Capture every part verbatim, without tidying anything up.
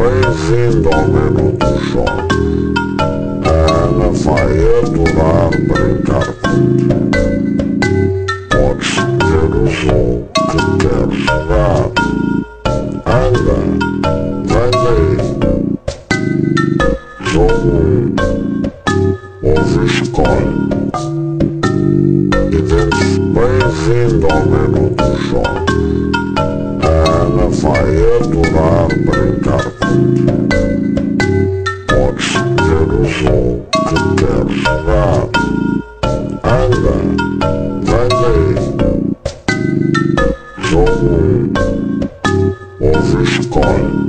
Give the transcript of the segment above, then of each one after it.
Bem-vindo ao menu do jogo. Ela vai adorar brincar contigo. Podes escolher o jogo que queres jogar. Anda, vem aí. Jogo um. Ouve, escolhe. E diz: bem-vindo ao menu do jogo. Ela vai adorar brincar contigo. Podes escolher o jogo que queres jogar. Anda, vem aí. Jogo um. Ouve, escolhe.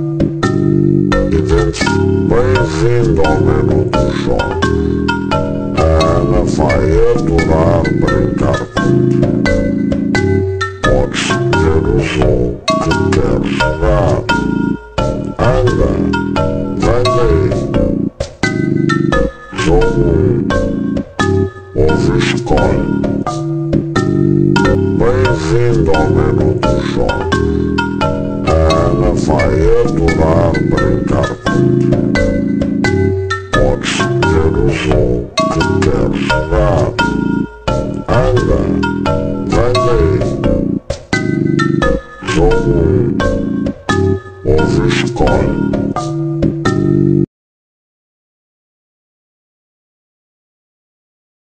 E diz: bem-vindo ao menu do jogo. Ela vai adorar brincar contigo. Podes escolher o jogo que queres jogar. Anda, vem aí. Jogo um. Ouve, escolhe. Bem-vindo ao menu do jogo. Ela vai adorar brincar contigo. Podes escolher o jogo que queres jogar. Anda, vem aí. Jogo um.